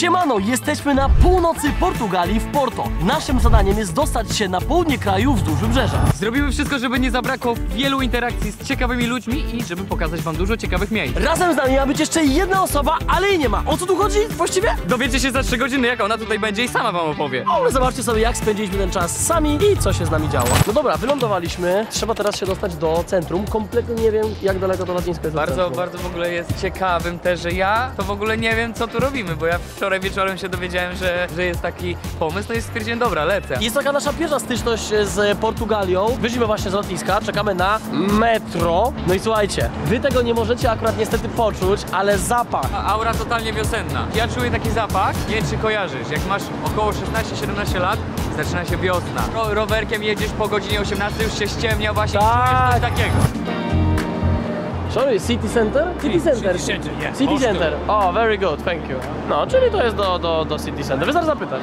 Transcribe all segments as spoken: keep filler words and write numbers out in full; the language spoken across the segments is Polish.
Siemano, jesteśmy na północy Portugalii w Porto. Naszym zadaniem jest dostać się na południe kraju wzdłuż wybrzeża. Zrobimy wszystko, żeby nie zabrakło wielu interakcji z ciekawymi ludźmi i żeby pokazać wam dużo ciekawych miejsc. Razem z nami ma być jeszcze jedna osoba, ale jej nie ma. O co tu chodzi właściwie? Dowiecie się za trzy godziny, jak ona tutaj będzie i sama wam opowie. Ale zobaczcie sobie, jak spędziliśmy ten czas sami i co się z nami działo. No dobra, wylądowaliśmy. Trzeba teraz się dostać do centrum. Kompletnie nie wiem, jak daleko to lotnisko jest. Bardzo, bardzo w ogóle jest ciekawym też, że ja to w ogóle nie wiem, co tu robimy, bo ja wczoraj wieczorem się dowiedziałem, że, że jest taki pomysł, no i stwierdziłem, dobra, lecę. Jest taka nasza pierwsza styczność z Portugalią. Wyszliśmy właśnie z lotniska, czekamy na metro. No i słuchajcie, wy tego nie możecie akurat niestety poczuć, ale zapach. A aura totalnie wiosenna. Ja czuję taki zapach, nie wiem czy kojarzysz, jak masz około szesnaście siedemnaście lat, zaczyna się wiosna. Ro rowerkiem jedziesz po godzinie osiemnastej, już się ściemnia, właśnie Tak. czujesz coś takiego. Sorry, City Center? City Center. City Center, yeah. City Center. O, oh, very good, thank you. No, czyli to jest do, do, do City Center. Wy zaraz zapytać.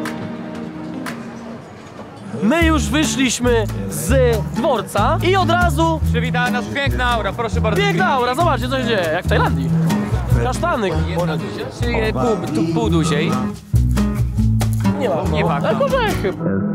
My już wyszliśmy z dworca i od razu... Przywitała nas piękna aura, proszę bardzo. Piękna aura, zobaczcie co się dzieje, jak w Tajlandii. Kasztany. Jedna duzia, czy pół, tu pół duziej? Nie ma. Nie ma. Tak, orzechy.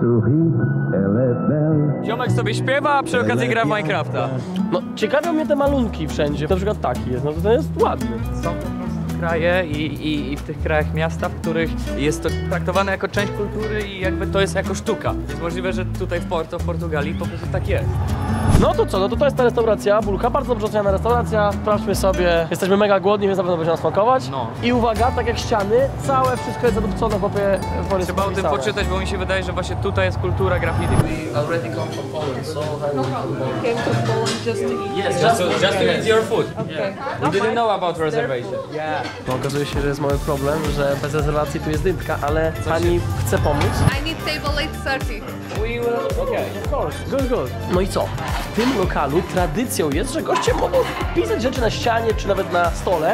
Ziomek sobie śpiewa, a przy okazji gra w Minecrafta. No, ciekawią mnie te malunki wszędzie. Na przykład taki jest, no to ten jest ładny. Są kraje i, i, i w tych krajach miasta, w których jest to traktowane jako część kultury i jakby to jest jako sztuka. Jest możliwe, że tutaj w Porto, w Portugalii po prostu tak jest. No to co, no to to jest ta restauracja, Bulka, bardzo dobrze oceniana restauracja. Sprawdźmy sobie, jesteśmy mega głodni, więc na pewno będzie nam smakować. No. I uwaga, tak jak ściany, całe wszystko jest zadupcone w popie. Trzeba o tym poczytać, bo mi się wydaje, że właśnie tutaj jest kultura graffiti. We already come from Poland, so No problem. Came to Poland just to eat. Yes, Just to, just to eat your food. Okay. We didn't know about reservation. Yeah. No, okazuje się, że jest mały problem, że bez rezerwacji tu jest dymka, ale pani chce pomóc. I need table eight thirty. We will, okay. Of course, good, good. No i co? W tym lokalu tradycją jest, że goście mogą pisać rzeczy na ścianie czy nawet na stole.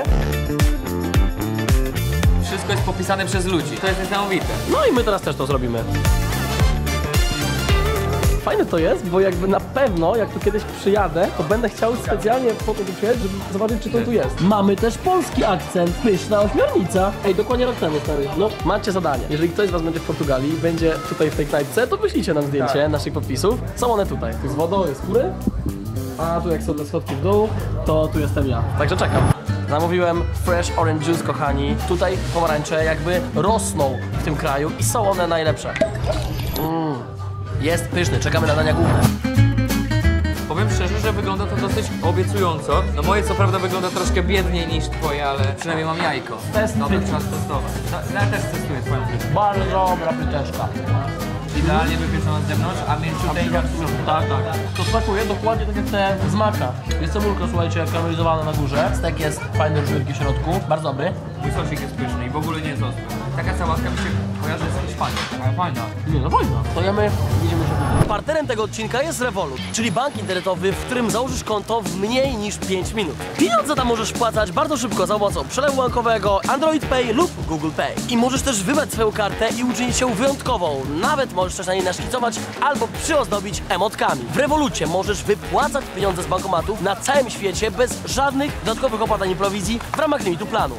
Wszystko jest popisane przez ludzi. To jest niesamowite. No i my teraz też to zrobimy. Fajne to jest, bo jakby na pewno, jak tu kiedyś przyjadę, to będę chciał specjalnie po to tu przyjechać, żeby zobaczyć, czy to tu jest. Mamy też polski akcent, pyszna ośmiornica. Ej, dokładnie rok temu, stary. No, macie zadanie. Jeżeli ktoś z was będzie w Portugalii i będzie tutaj w tej knajpce, to wyślijcie nam zdjęcie tak. naszych podpisów. Są one tutaj. Tu z wodą jest góry, a tu jak są te schodki w dół, to tu jestem ja. Także czekam. Zamówiłem fresh orange juice, kochani. Tutaj pomarańcze jakby rosną w tym kraju i są one najlepsze. Mm. Jest pyszny, czekamy na dania główne. Powiem szczerze, że wygląda to dosyć obiecująco. No moje co prawda wygląda troszkę biedniej niż twoje, ale przynajmniej mam jajko. Test Dobra, frytki. trzeba testować. No, ja też testuję twoją frytkę. Bardzo dobra pyteczka. Idealnie wypieczona z zewnątrz, a mięciuteńka w środku. Tak, tak. To smakuje dokładnie tak jak te z maka. Jest cebulka, słuchajcie, karmelizowana na górze. Stek jest fajny, różniutki w środku. Bardzo dobry. Mój sosik jest pyszny i w ogóle nie jest ostry. Taka sałatka mi się kojarzy z Hiszpanią, taka fajna. Nie, no fajna. To jemy, widzimy się później. Partnerem tego odcinka jest Revolut, czyli bank internetowy, w którym założysz konto w mniej niż pięć minut. Pieniądze tam możesz wpłacać bardzo szybko za pomocą przelewu bankowego, Android Pay lub Google Pay. I możesz też wybrać swoją kartę i uczynić ją wyjątkową. Nawet możesz też na niej naszkicować albo przyozdobić emotkami. W Revolucie możesz wypłacać pieniądze z bankomatów na całym świecie bez żadnych dodatkowych opłat ani prowizji w ramach limitu planu.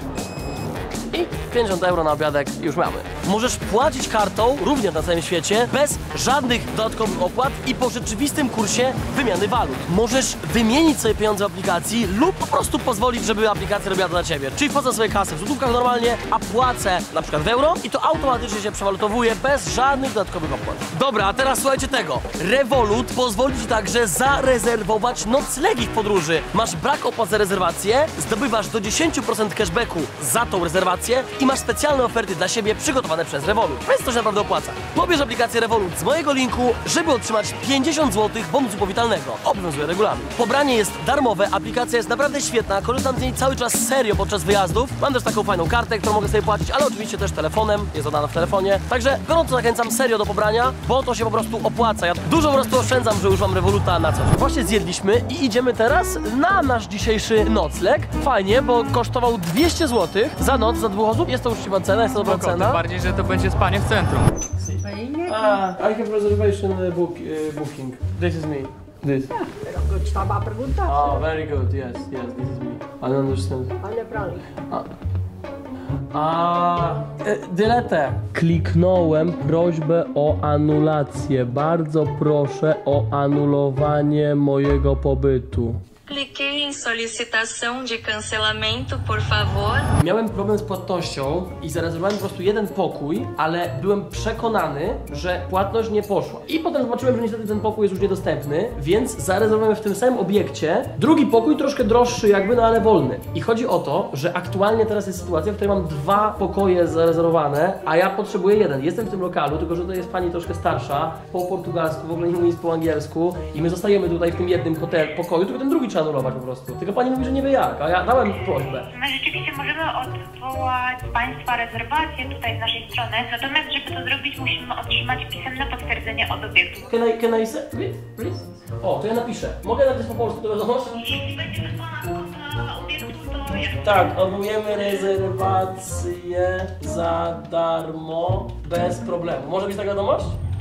I pięćdziesiąt euro na obiadek już mamy. Możesz płacić kartą również na całym świecie bez żadnych dodatkowych opłat i po rzeczywistym kursie wymiany walut. Możesz wymienić sobie pieniądze w aplikacji lub po prostu pozwolić, żeby aplikacja robiła to dla ciebie. Czyli wpłacę sobie kasę w złotówkach normalnie, a płacę na przykład w euro i to automatycznie się przewalutowuje bez żadnych dodatkowych opłat. Dobra, a teraz słuchajcie tego. Revolut pozwoli ci także zarezerwować noclegi w podróży. Masz brak opłat za rezerwację, zdobywasz do dziesięć procent cashbacku za tą rezerwację i masz specjalne oferty dla siebie przygotowane przez Revolut, więc to się naprawdę opłaca. Pobierz aplikację Revolut z mojego linku, żeby otrzymać pięćdziesiąt złotych bonusu powitalnego. Obowiązuje regulamin. Pobranie jest darmowe, aplikacja jest naprawdę świetna, korzystam z niej cały czas serio podczas wyjazdów. Mam też taką fajną kartę, którą mogę sobie płacić, ale oczywiście też telefonem, jest dodana w telefonie. Także gorąco zachęcam serio do pobrania, bo to się po prostu opłaca. Ja dużo po prostu oszczędzam, że używam Revoluta na co dzień. Właśnie zjedliśmy i idziemy teraz na nasz dzisiejszy nocleg. Fajnie, bo kosztował dwieście złotych za noc, za dwóch osób. Jest to uczciwa cena, jest to dobra Spoko, cena. tym bardziej, że to będzie spanie w centrum. Ah, I have reservation uh, book, uh, booking. This is me. This. Estava a perguntar. Oh, very good. Yes, yes, this is me. I don't understand. Olha para ali. Ah. A e, Dyletę. Kliknąłem prośbę o anulację. Bardzo proszę o anulowanie mojego pobytu. Cliquei em solicitação de cancelamento, por favor. Miałem problem z płatnością i zarezerwowałem po prostu jeden pokój, ale byłem przekonany, że płatność nie poszła. I potem zobaczyłem, że niestety ten pokój jest już niedostępny, więc zarezerwowałem w tym samym obiekcie drugi pokój, troszkę droższy jakby, no ale wolny. I chodzi o to, że aktualnie teraz jest sytuacja, w której mam dwa pokoje zarezerwowane, a ja potrzebuję jeden. Jestem w tym lokalu, tylko że to jest pani troszkę starsza, po portugalsku, w ogóle nie mówi nic po angielsku i my zostajemy tutaj w tym jednym hotel, pokoju, tylko ten drugi trzeba anulować po prostu. Tylko pani mówi, że nie wie jak, a ja dałem prośbę. My rzeczywiście możemy odwołać Państwa rezerwację tutaj z naszej strony, natomiast żeby to zrobić, musimy otrzymać pisemne potwierdzenie od obiektu. Can I, can I say, please? O, to ja napiszę. Mogę napisać po polsku to wiadomość? Jeśli będzie wysłana kod obiektu, to jak... Tak, odwołujemy rezerwację za darmo, bez problemu. Może być taka wiadomość?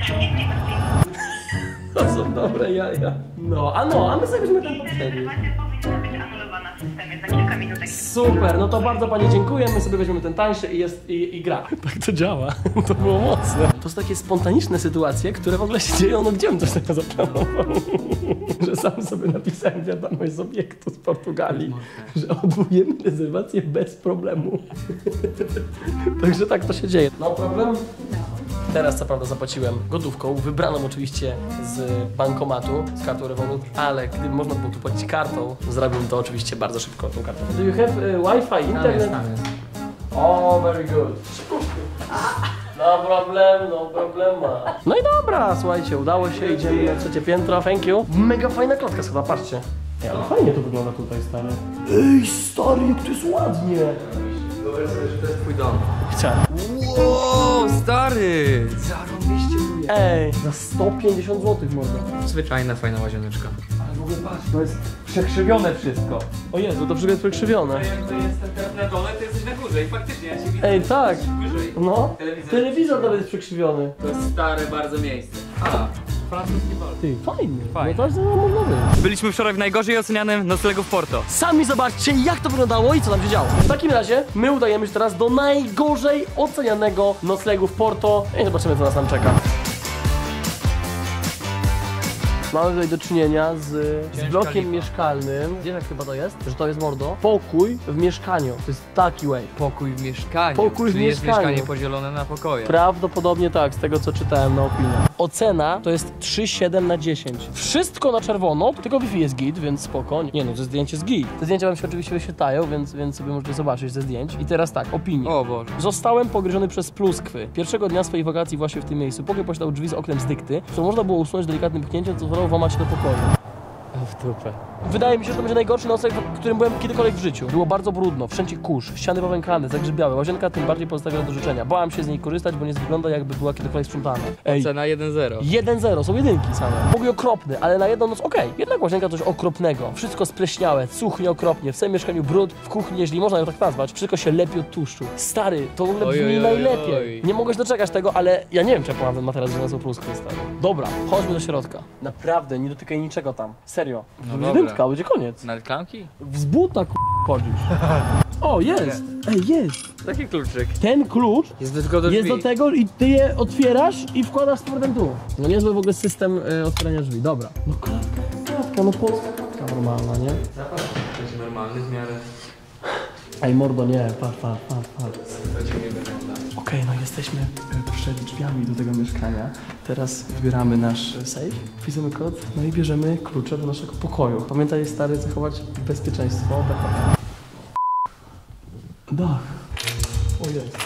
To są dobre jaja. No, a no, a my sobie weźmiemy ten poprzedni. Rezerwacja powinna być anulowana w systemie za kilka minut. Super, no to bardzo pani dziękuję, my sobie weźmiemy ten tańszy i jest, i, i gra. Tak to działa, to było mocne. To są takie spontaniczne sytuacje, które w ogóle się dzieją, no gdzie bym coś takiego zaplanował? Że sam sobie napisałem wiadomość z obiektu z Portugalii, że odwołujemy rezerwację bez problemu. Także tak to się dzieje. No problem? Teraz co prawda zapłaciłem gotówką, wybraną oczywiście z bankomatu, z kartą Revolut, ale gdyby można było tu płacić kartą, zrobiłbym to oczywiście bardzo szybko tą kartą. Do you have uh, Wi-Fi, internet? O, very good. No problem, no problema. No i dobra, słuchajcie, udało się, idziemy na trzecie piętro, thank you. Mega fajna klatka schoda, patrzcie. Ej, ale fajnie to wygląda tutaj, stary. Ej, stary, jak to jest ładnie. Wyobraź sobie, że to jest twój dom. Chciałem. Wow, stary! Zarobiście tu jest. Ej, za sto pięćdziesiąt złotych mordo. Zwyczajna, fajna łazieneczka. Ale w ogóle patrz, to jest przekrzywione wszystko. O Jezu, to wszystko jest przekrzywione. To jakby jestem teraz na dole, to jesteś na górze i faktycznie ja się widzę. Ej, tak. Wyżej. No, Telewizor. telewizor nawet jest przekrzywiony. To jest stare bardzo miejsce. A, francuski bar. Ty, fajnie. Fajnie. No to jest, no, można być. Byliśmy wczoraj w najgorzej ocenianym noclegu w Porto. Sami zobaczcie, jak to wyglądało i co tam się działo. W takim razie my udajemy się teraz do najgorzej ocenianego noclegu w Porto i zobaczymy, co nas tam czeka. Mamy tutaj do czynienia z, z blokiem lipa. mieszkalnym. Wiesz jak chyba to jest? Że to jest mordo? Pokój w mieszkaniu. To jest taki way. Pokój w mieszkaniu. Pokój w Czyli jest mieszkaniu. mieszkanie podzielone na pokoje. Prawdopodobnie tak, z tego co czytałem na opinię. Ocena to jest trzy przecinek siedem na dziesięć. Wszystko na czerwono, tylko Wi-Fi jest git, więc spoko. Nie no, to zdjęcie jest git. Te zdjęcia wam się oczywiście wyświetlają, więc, więc sobie możecie zobaczyć ze zdjęć. I teraz tak, opinie. O Boże. Zostałem pogryziony przez pluskwy. Pierwszego dnia swoich wakacji właśnie w tym miejscu. Pokój posiadał drzwi z oknem z dykty, co można było usunąć delikatnym pchnięciem, co pozwalało włamać się do pokoju. O, w dupę. Wydaje mi się, że to będzie najgorszy nocleg, w którym byłem kiedykolwiek w życiu. Było bardzo brudno, wszędzie kurz, ściany powękane, zagrzybiałe, łazienka tym bardziej pozostawiała do życzenia. Bałam się z niej korzystać, bo nie wygląda jakby była kiedykolwiek sprzątana. Ej, Cena jeden zero. jeden zero, są jedynki same. Pokój okropny, ale na jedną noc okej. Jednak łazienka coś okropnego. Wszystko spleśniałe, cuchnie okropnie, w całym mieszkaniu brud, w kuchni, jeśli można ją tak nazwać, wszystko się lepi od tłuszczu. Stary, to w ogóle Oj, brzmi oj, oj, najlepiej. oj. Nie mogę się doczekać tego, ale ja nie wiem, czy ja połam ten materiał, że są pluskwy, stary. Dobra, chodźmy do środka. Naprawdę, nie dotykaj niczego tam. Serio. No Będzie dobra. dymka, będzie koniec. Na klamki? Z buta k***, chodzisz. O, jest! Ej, jest! Taki kluczyk. Ten klucz Jest do tylko do jest drzwi. do tego i ty je otwierasz i wkładasz z powrotem tu. No niezły w ogóle system y, otwierania drzwi, dobra. No klatka, klatka, no polska klatka normalna, nie? Zapach jest normalny w miarę. Ej mordo, nie, patrz, patrz, patrz, patrz. To dziwnie wygląda. Okej, no jesteśmy y, przed drzwiami do tego mieszkania. Teraz wybieramy nasz y, safe, wpisujemy kod, no i bierzemy klucze do naszego pokoju. Pamiętaj, stary, zachować bezpieczeństwo. Dach. O jest.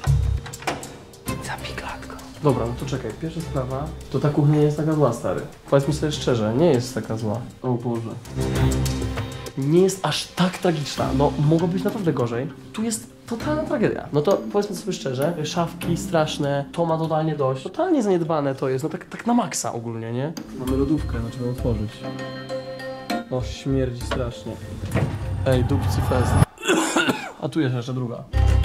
Zapij klatko. Dobra, no to czekaj, pierwsza sprawa, to ta kuchnia nie jest taka zła, stary. Powiedz mi sobie szczerze, nie jest taka zła. O Boże. Nie jest aż tak tragiczna, no mogło być naprawdę gorzej. Tu jest totalna tragedia. No to powiedzmy sobie szczerze, szafki straszne, to ma totalnie dość. Totalnie zaniedbane to jest, no tak, tak na maksa ogólnie, nie? Mamy lodówkę, no trzeba otworzyć. No śmierdzi strasznie. Ej, dupcy fest. A tu jest jeszcze druga.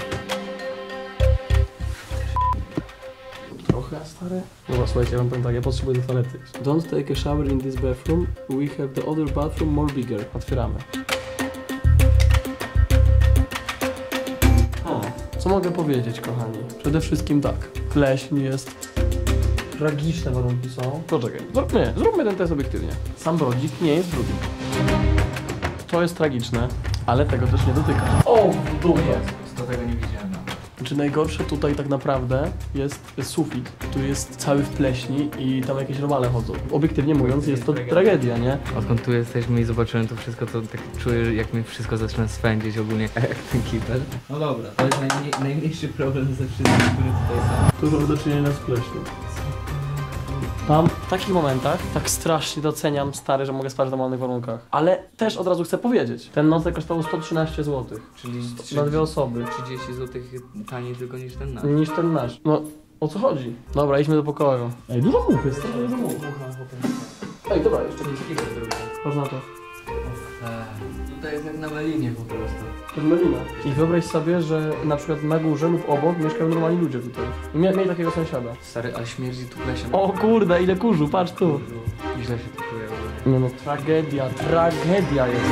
Trochę, stary? Dobra, słuchajcie, ja wam powiem tak, ja potrzebuję do toalety. Don't take a shower in this bathroom. We have the other bathroom more bigger. Otwieramy. O, Co mogę powiedzieć, kochani? Przede wszystkim tak. Pleśń jest... Tragiczne warunki są. Poczekaj, zróbmy, zróbmy ten test obiektywnie. Sam brodzik nie jest brudny. To jest tragiczne, ale tego też nie dotyka. O, w dupę. Do tego nie widziałem. Znaczy najgorsze tutaj tak naprawdę jest sufit, który jest cały w pleśni i tam jakieś robale chodzą. Obiektywnie mówiąc jest to tragedia, nie? Odkąd tu jesteśmy i zobaczyłem to wszystko, to tak czuję, jak mi wszystko zaczyna swędzić ogólnie, jak ten kiper. No dobra, to jest najmniej, najmniejszy problem ze wszystkich, które tutaj są. Tu mamy do czynienia z pleśnią. Tam w takich momentach tak strasznie doceniam, stary, że mogę spać w normalnych warunkach. Ale też od razu chcę powiedzieć, ten nocleg kosztował sto trzynaście złotych. Czyli Na dwie osoby. trzydzieści złotych taniej tylko niż ten nasz. Niż ten nasz. No, o co chodzi? Dobra, idźmy do pokoju. Ej, dużo muchy, jest trochę dużo muchy. Ej, dobra, jeszcze nie. Patrz na to. Tutaj jest jak na Melinie po prostu. To jest Melina. I wyobraź sobie, że na przykład na górze lub obok mieszkają normalni ludzie tutaj. I mia mieli takiego sąsiada. Stary, ale śmierdzi tu plesiem. O kurde, ile kurzu, patrz tu. Źle się tu czuję. Nie no, tragedia, tragedia jest.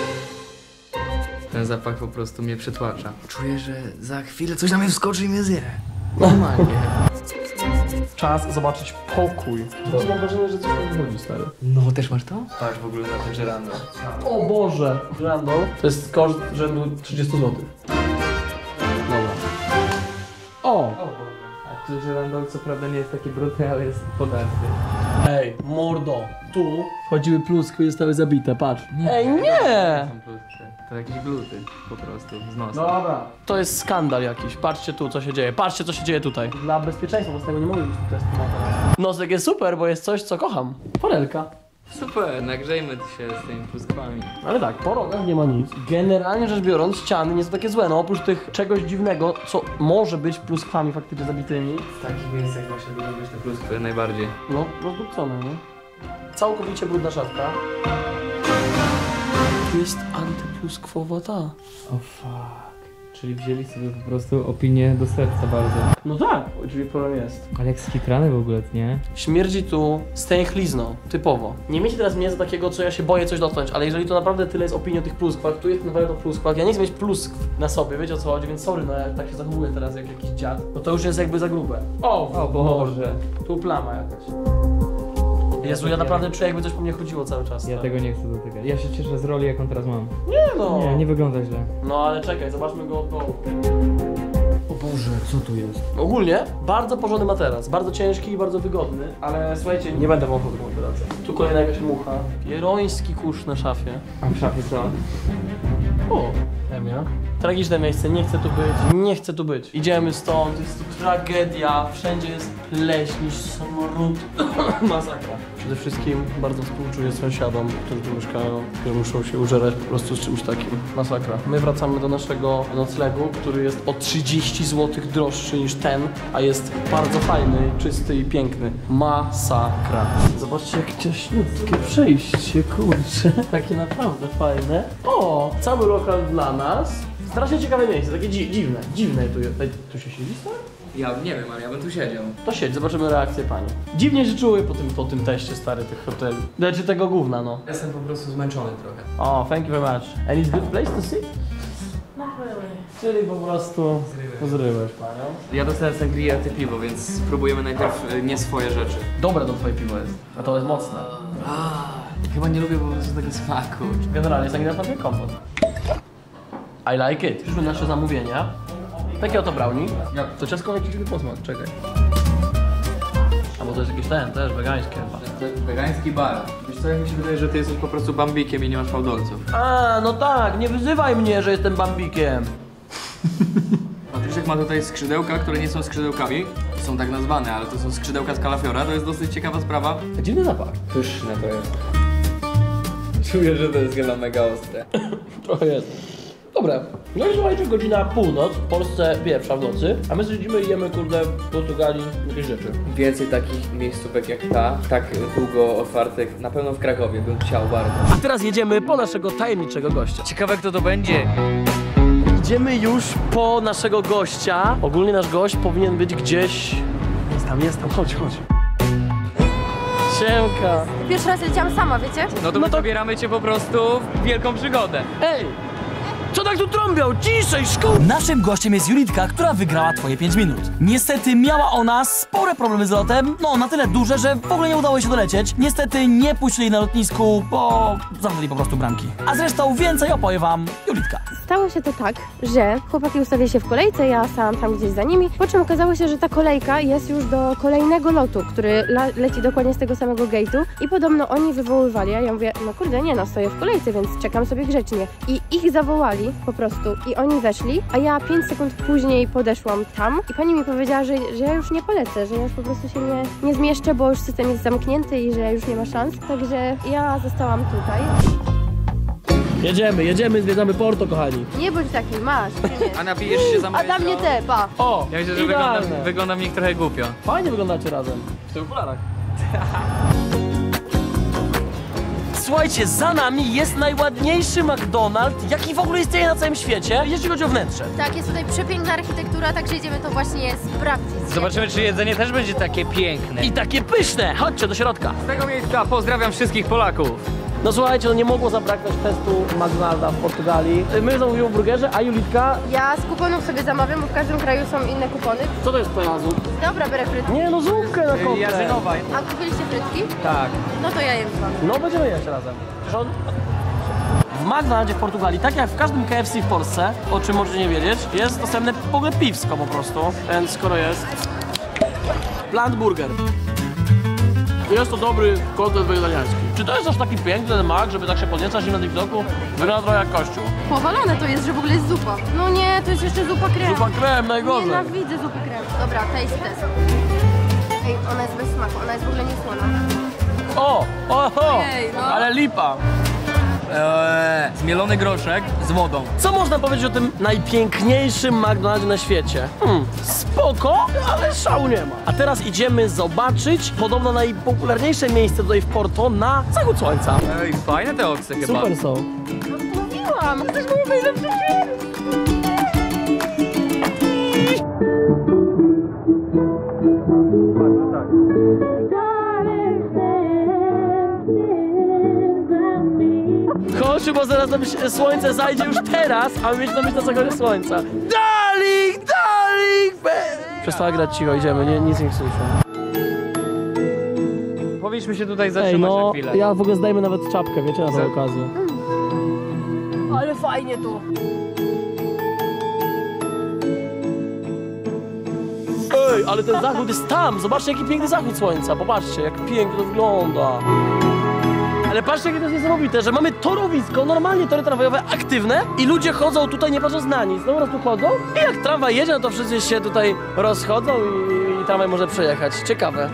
Ten zapach po prostu mnie przytłacza. Czuję, że za chwilę coś na mnie wskoczy i mnie zje. Normalnie. Czas zobaczyć pokój. Mam wrażenie, że coś tam wychodzi, stary. No, też masz to? Patrz w ogóle na ten żerando. O Boże! Żyrandol to jest koszt rzędu trzydzieści złotych. Dobra. O! A tu żerandol co prawda nie jest taki brudny, ale jest podarty. Ej, mordo! Tu wchodziły pluskwy i zostały zabite, patrz. Ej, nie! Są plusy. To jakieś gluty po prostu z nosa. Dobra. To jest skandal jakiś. Patrzcie tu, co się dzieje. Patrzcie, co się dzieje tutaj. Dla bezpieczeństwa, bo z tego nie mogę być tu testu. Nosek jest super, bo jest coś, co kocham. Forelka. Super, nagrzejmy się z tymi pluskwami. Ale tak, po rogach nie ma nic. Generalnie rzecz biorąc, ściany nie są takie złe. No oprócz tych czegoś dziwnego, co może być pluskwami faktycznie zabitymi. W takich miejscach właśnie lubię być te pluskwy najbardziej. No, rozdupcone, nie? Całkowicie brudna szafka. Tu jest antypluskwowa ta. O oh, fuck. Czyli wzięli sobie po prostu opinię do serca bardzo. No tak, czyli problem jest. Ale jak skitrany w ogóle, nie? Śmierdzi tu stęchlizną, typowo. Nie miejcie teraz mnie za takiego, co ja się boję coś dotknąć, ale jeżeli to naprawdę tyle jest opinii o tych pluskwach, tu jest naprawdę o pluskwach, ja nie chcę mieć pluskw na sobie, wiecie o co chodzi, więc sorry, no jak tak się zachowuję teraz jak jakiś dziad, no to już jest jakby za grube. O, O Boże. tu plama jakaś. Jezu, ja naprawdę czuję, jakby coś po mnie chodziło cały czas. Ja tak. tego nie chcę dotykać. Ja się cieszę z roli, jaką teraz mam. Nie no. Nie, nie wygląda źle. No ale czekaj, zobaczmy go od dołu. O Boże, co tu jest? Ogólnie bardzo porządny materac, bardzo ciężki i bardzo wygodny, ale słuchajcie, nie będę wąchał tego materaca. Tu kolejna jakaś mucha. Jeroński kurz na szafie. A w szafie co? O, Emia. Tragiczne miejsce, nie chcę tu być, nie chcę tu być. Idziemy stąd, jest tu tragedia, wszędzie jest pleśń, smród, masakra. Przede wszystkim bardzo współczuję sąsiadom, którzy tu mieszkają, że muszą się użerać po prostu z czymś takim. Masakra. My wracamy do naszego noclegu, który jest o trzydzieści złotych droższy niż ten, a jest bardzo fajny, czysty i piękny. Masakra. Zobaczcie jak ciaśniutkie przejście, kurczę. Takie naprawdę fajne. O, cały lokal dla nas. Strasznie ciekawe miejsce, takie dzi dziwne, dziwne tu jest. Ej, tu się siedzi, stary? Ja nie wiem, ale ja bym tu siedział. To siedź, zobaczymy reakcję pani. Dziwnie się czuły po tym, po tym teście, stary, tych hoteli. Znaczy tego gówna, no. Jestem po prostu zmęczony trochę. O, thank you very much. And it's good place to sit? Not really. Czyli po prostu zryłeś panią. Ja dostałem sangria, ty piwo, więc spróbujemy najpierw y, nie swoje rzeczy. Dobre to twoje piwo jest, a to jest mocne. A, chyba nie lubię po prostu tego smaku. Generalnie jest taki kompot. I like it. Przyszły nasze zamówienia. Takie oto brownie. Ja, to ciastko jakiś dziwny posmak, czekaj. A bo to jest jakiś ten, też wegański chyba. To jest wegański bar. Wiesz co, jak mi się wydaje, że ty jesteś po prostu bambikiem i nie masz fałdolców. A, no tak, nie wyzywaj mnie, że jestem bambikiem. Patryczek ma tutaj skrzydełka, które nie są skrzydełkami. Są tak nazwane, ale to są skrzydełka z kalafiora. To jest dosyć ciekawa sprawa. Dziwny zapach. Pyszne to jest. Czuję, że to jest chyba mega ostre. Trochę jest. Dobra, no i słuchajcie, godzina północ, w Polsce pierwsza w nocy, a my siedzimy i jemy, kurde, w Portugalii jakieś rzeczy. Więcej takich miejscówek jak ta, tak długo otwartych, na pewno w Krakowie bym chciał bardzo. A teraz jedziemy po naszego tajemniczego gościa. Ciekawe kto to będzie. Idziemy już po naszego gościa. Ogólnie nasz gość powinien być gdzieś... Jest tam, jest tam, chodź, chodź. Siemka. Pierwszy raz leciałam sama, wiecie? No to my zabieramy cię po prostu w wielką przygodę. Ej! Co tak tu trąbią? Ciszej, szkół! Naszym gościem jest Julitka, która wygrała twoje pięć minut. Niestety miała ona spore problemy z lotem, no na tyle duże, że w ogóle nie udało się dolecieć. Niestety nie puścili na lotnisku, bo zamknęli po prostu bramki. A zresztą więcej opowie wam Julitka. Stało się to tak, że chłopaki ustawili się w kolejce, ja stałam tam gdzieś za nimi, po czym okazało się, że ta kolejka jest już do kolejnego lotu, który leci dokładnie z tego samego gate'u i podobno oni wywoływali, a ja mówię, no kurde, nie no, stoję w kolejce, więc czekam sobie grzecznie. I ich zawołali po prostu i oni weszli, a ja pięć sekund później podeszłam tam i pani mi powiedziała, że, że ja już nie polecę, że ja już po prostu się nie, nie zmieszczę, bo już system jest zamknięty i że już nie ma szans, także ja zostałam tutaj. Jedziemy, jedziemy, zwiedzamy Porto, kochani. Nie bądź taki, masz. A napijesz się za A moje tam nie te, pa. O, Ja myślę, że idealne. wygląda, wygląda mi trochę głupio. Fajnie wyglądacie razem. W tych okularach. Słuchajcie, za nami jest najładniejszy McDonald's, jaki w ogóle istnieje na całym świecie, jeśli chodzi o wnętrze. Tak, jest tutaj przepiękna architektura, także idziemy to właśnie sprawdzić. Zobaczymy, czy jedzenie też będzie takie piękne. I takie pyszne. Chodźcie do środka. Z tego miejsca pozdrawiam wszystkich Polaków. No słuchajcie, no nie mogło zabraknąć testu McDonalda w Portugalii. My zamówimy burgerze, a Julitka... Ja z kuponów sobie zamawiam, bo w każdym kraju są inne kupony. Co to jest pojazdu? Dobra, biorę frytki. Nie, no zupkę na kąpę. Jarzynowa. A kupiliście frytki? Tak. No to ja jem z wami. No będziemy jeść razem. Rząd... W McDonaldzie w Portugalii, tak jak w każdym K F C w Polsce, o czym możecie nie wiedzieć, jest dostępne w ogóle piwsko po prostu. Więc skoro jest... Plant Burger. Jest to dobry kotlet wegetariański. Czy to jest aż taki piękny ten mak, żeby tak się podniecać im na TikToku? Wygląda trochę jak kościół. Powalone to jest, że w ogóle jest zupa. No nie, to jest jeszcze zupa krem. Zupa krem, najgorzej. Nienawidzę zupy krem. Dobra, taste test. Ej, ona jest bez smaku, ona jest w ogóle niesłona. O, oho, Ojej, no. ale lipa. Eee, zmielony groszek z wodą. Co można powiedzieć o tym najpiękniejszym McDonaldzie na świecie? Hmm, spoko, ale szału nie ma. A teraz idziemy zobaczyć podobno najpopularniejsze miejsce tutaj w Porto na zachód słońca. Ej, fajne te oksy chyba. Super są. Mówiłam! To też był najlepszy film! Chodź, bo zaraz nam się słońce zajdzie już teraz, a my mieć na myśli na zachodzie słońca. Darling, darling, baby! Przestała grać cicho, idziemy, nie, nic nie słyszę. Powinniśmy się tutaj Ej, zatrzymać na no, chwilę. ja w ogóle zdajmy nawet czapkę, wiecie, na tę Za- okazję. Ale fajnie tu. Ej, ale ten zachód jest tam, zobaczcie jaki piękny zachód słońca, popatrzcie jak pięknie to wygląda. Ale patrzcie jakie to jest niesamowite, że mamy torowisko, normalnie tory tramwajowe aktywne i ludzie chodzą tutaj nie patrząc na nic, no po prostu chodzą i jak tramwaj jedzie, no to wszyscy się tutaj rozchodzą i, i tramwaj może przejechać. Ciekawe.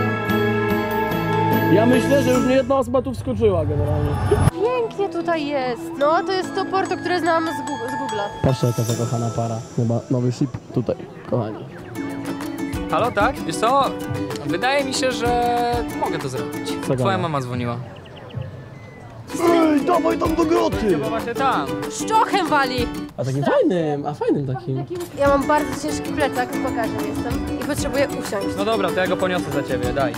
Ja myślę, że już nie jedna osoba tu wskoczyła generalnie. Pięknie tutaj jest. No, to jest to Porto, które znałam z, Google, z Google'a. Patrzcie jaka zakochana para, chyba nowy ship tutaj, kochani. Halo, tak? Wiesz co? Wydaje mi się, że mogę to zrobić. Co Twoja gada? mama dzwoniła. Ej, dawaj tam do groty! Chyba właśnie tam. Szczochem wali! A takim fajnym, a fajnym takim. Ja mam bardzo ciężki plecak, z bagażem jestem i potrzebuję usiąść. No dobra, to ja go poniosę za ciebie, daj.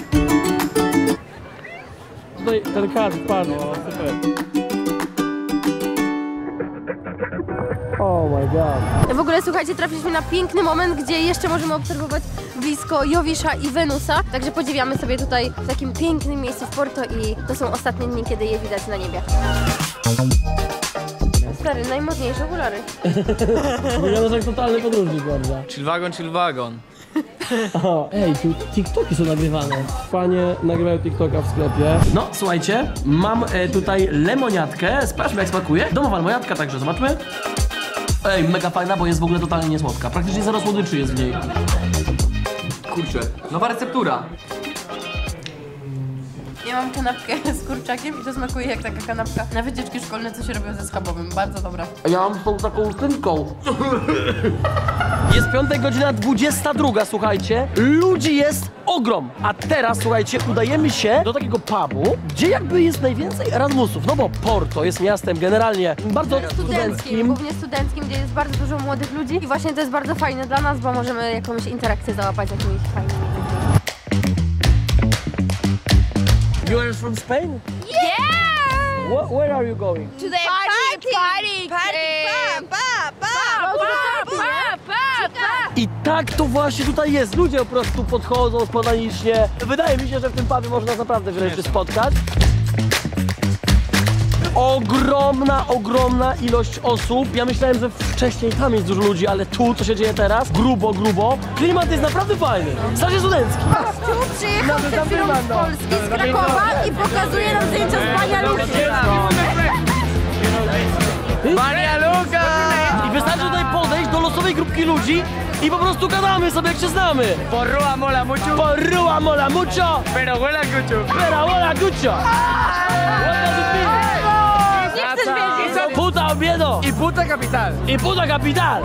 Tutaj ten kart, pan. O, super. Oh my god. W ogóle słuchajcie, trafiliśmy na piękny moment, gdzie jeszcze możemy obserwować blisko Jowisza i Wenusa. Także podziwiamy sobie tutaj w takim pięknym miejscu w Porto i to są ostatnie dni, kiedy je widać na niebie. Stary, najmodniejsze okulary. Wyglądasz jak totalny podróżnik, Gorza. Chill wagon, chill wagon. O, ej, tu TikToki są nagrywane. Panie nagrywają TikToka w sklepie. No, słuchajcie, mam e, tutaj lemoniatkę. Sprawdźmy jak smakuje. Domowa lemoniatka, także zobaczmy. Ej, mega fajna, bo jest w ogóle totalnie niesłodka. Praktycznie zero słodyczy jest w niej. Kurczę, nowa receptura. Ja mam kanapkę z kurczakiem i to smakuje jak taka kanapka na wycieczki szkolne, co się robią ze schabowym. Bardzo dobra. Ja mam z tą taką tynką. Jest piątek, godzina dwudziesta druga, słuchajcie. Ludzi jest ogrom. A teraz, słuchajcie, udajemy się do takiego pubu, gdzie jakby jest najwięcej Erasmusów. No bo Porto jest miastem generalnie bardzo Studenckim, studenckim. głównie studenckim, gdzie jest bardzo dużo młodych ludzi i właśnie to jest bardzo fajne dla nas, bo możemy jakąś interakcję załapać z jakimiś fajnymi ludźmi. You are from Spain? Yeah! Wh where are you going? To the party, party, party, party, tak to właśnie tutaj jest. Ludzie po prostu podchodzą spontanicznie. Wydaje mi się, że w tym pubie można naprawdę wiele rzeczy spotkać. Ogromna, ogromna ilość osób. Ja myślałem, że wcześniej tam jest dużo ludzi, ale tu, co się dzieje teraz, grubo, grubo. Klimat jest naprawdę fajny. Starzy studencki. Tu przyjechał przed chwilą z Polski, z Krakowa i pokazuje nam zdjęcia z Bania Luki. Bania Luka! I wystarczy tutaj podejść do losowej grupki ludzi i po prostu gadamy sobie, jak się znamy. Porrua mola mucho, Porrua mola mucho, pero huela mucho. pero hola gucho. What does it mean? Nie chcesz wiedzieć. Puta obiedo I puta capital. i puta capital.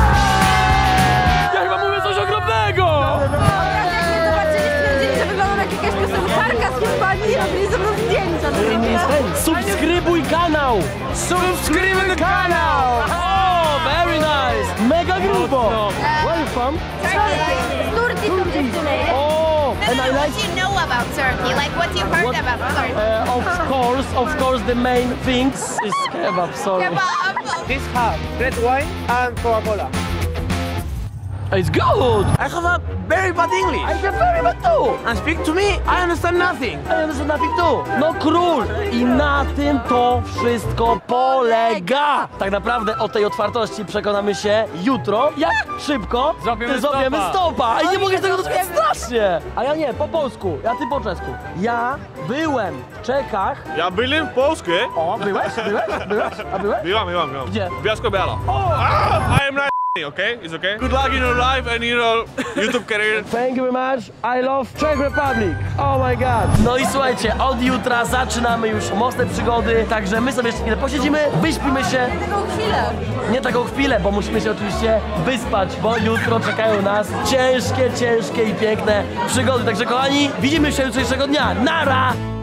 Ja chyba mówię coś okropnego. Jak mnie zobaczyli, stwierdzili, że wyglądam jak jakaś piosenkarka z Hiszpanii i robili ze mną zdjęcia. Subskrybuj kanał. Subscribe the kanał! Oh, very nice. Mega grubo. Where are you from? Z Turcji są dziewczyny. Oh, and I What like do you know about Turkey? Like, what you heard What- about Turkey? Uh, of course, of course, the main things is kebab. Sorry, Kebab. This half, red wine and Coca-Cola. it's good. I have a very bad English. I can very bad too. And speak to me, I understand nothing. I understand nothing too. No król. I na tym to wszystko polega. Tak naprawdę o tej otwartości przekonamy się jutro, jak szybko Złapiemy złapiemy stopa. stopa. I nie mogę tego dotknąć strasznie. A ja nie, po polsku, ja ty po czesku. Ja byłem w Czechach. Ja byłem w Polsce. O, byłeś? Byłeś? Byłeś? A byłeś? Byłam, byłam, byłam. Gdzie? Bielsko-Biała. Ah, I am not okay? It's okay? Good luck in your life and in your YouTube career. Thank you very much. I love Czech Republic. Oh my god. No i słuchajcie, od jutra zaczynamy już mocne przygody, także my sobie jeszcze chwilę posiedzimy, wyśpimy się. Taką chwilę. Nie taką chwilę, bo musimy się oczywiście wyspać, bo jutro czekają nas ciężkie, ciężkie i piękne przygody. Także kochani, widzimy się jutrzejszego dnia. Nara!